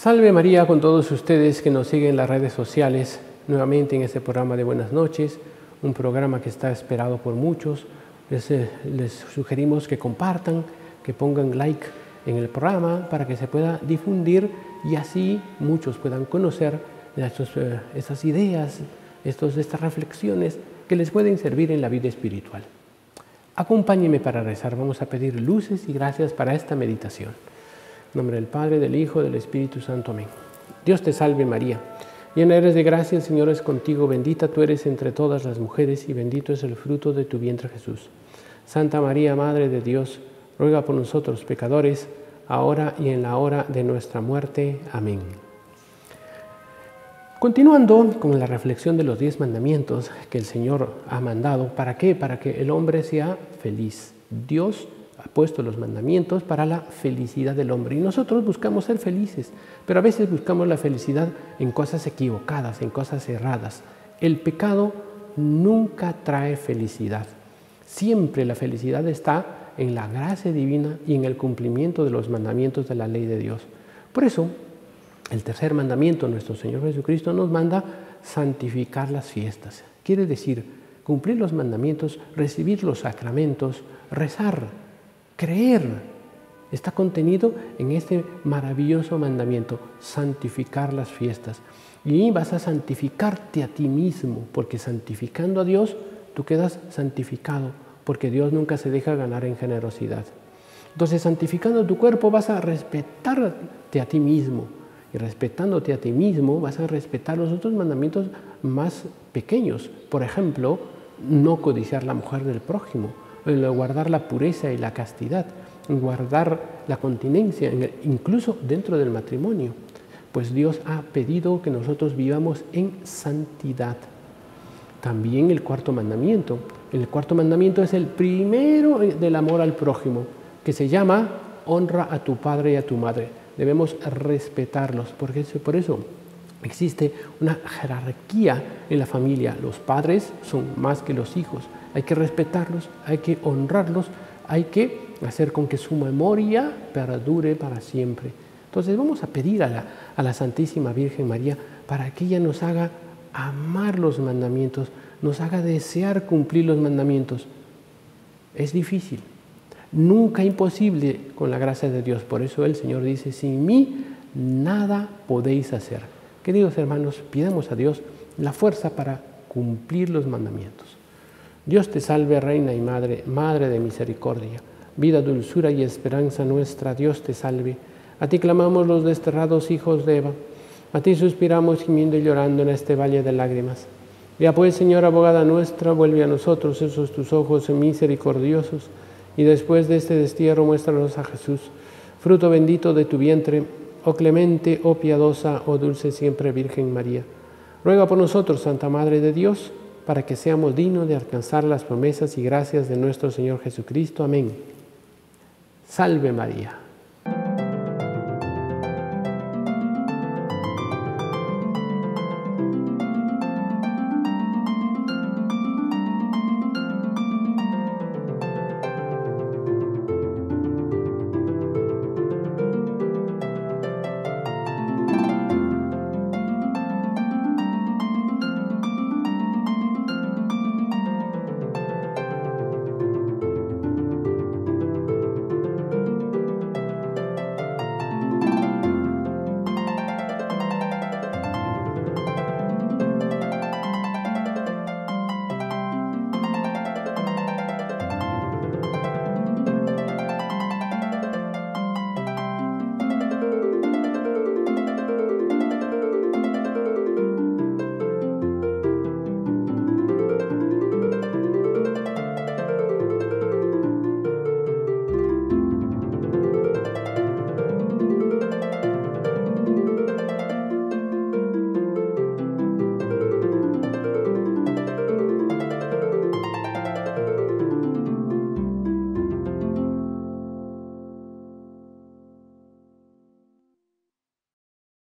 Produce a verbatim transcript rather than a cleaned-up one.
Salve María con todos ustedes que nos siguen en las redes sociales, nuevamente en este programa de Buenas Noches, un programa que está esperado por muchos. Les, eh, les sugerimos que compartan, que pongan like en el programa para que se pueda difundir y así muchos puedan conocer estos, eh, estas ideas, estos, estas reflexiones que les pueden servir en la vida espiritual. Acompáñenme para rezar, vamos a pedir luces y gracias para esta meditación. En nombre del Padre, del Hijo, del Espíritu Santo. Amén. Dios te salve María, llena eres de gracia, el Señor es contigo, bendita tú eres entre todas las mujeres y bendito es el fruto de tu vientre Jesús. Santa María, Madre de Dios, ruega por nosotros pecadores, ahora y en la hora de nuestra muerte. Amén. Continuando con la reflexión de los diez mandamientos que el Señor ha mandado, ¿para qué? Para que el hombre sea feliz. Dios ha puesto los mandamientos para la felicidad del hombre y nosotros buscamos ser felices, pero a veces buscamos la felicidad en cosas equivocadas, en cosas erradas. El pecado nunca trae felicidad. Siempre la felicidad está en la gracia divina y en el cumplimiento de los mandamientos de la ley de Dios. Por eso, el tercer mandamiento, nuestro Señor Jesucristo nos manda santificar las fiestas. Quiere decir, cumplir los mandamientos, recibir los sacramentos, rezar, creer. Está contenido en este maravilloso mandamiento, santificar las fiestas. Y vas a santificarte a ti mismo, porque santificando a Dios, tú quedas santificado, porque Dios nunca se deja ganar en generosidad. Entonces, santificando tu cuerpo, vas a respetarte a ti mismo. Y respetándote a ti mismo, vas a respetar los otros mandamientos más pequeños. Por ejemplo, no codiciar la mujer del prójimo, guardar la pureza y la castidad, guardar la continencia, incluso dentro del matrimonio. Pues Dios ha pedido que nosotros vivamos en santidad. También el cuarto mandamiento. El cuarto mandamiento es el primero del amor al prójimo, que se llama honra a tu padre y a tu madre. Debemos respetarlos, porque por eso existe una jerarquía en la familia. Los padres son más que los hijos. Hay que respetarlos, hay que honrarlos, hay que hacer con que su memoria perdure para siempre. Entonces vamos a pedir a la, a la Santísima Virgen María para que ella nos haga amar los mandamientos, nos haga desear cumplir los mandamientos. Es difícil, nunca imposible con la gracia de Dios. Por eso el Señor dice, sin mí nada podéis hacer. Queridos hermanos, pidamos a Dios la fuerza para cumplir los mandamientos. Dios te salve, Reina y Madre, Madre de misericordia, vida, dulzura y esperanza nuestra. Dios te salve. A ti clamamos los desterrados hijos de Eva, a ti suspiramos gimiendo y llorando en este valle de lágrimas. Ya pues, Señora abogada nuestra, vuelve a nosotros esos tus ojos misericordiosos, y después de este destierro muéstranos a Jesús, fruto bendito de tu vientre, oh clemente, oh piadosa, oh dulce siempre Virgen María. Ruega por nosotros, Santa Madre de Dios, para que seamos dignos de alcanzar las promesas y gracias de nuestro Señor Jesucristo. Amén. Salve María.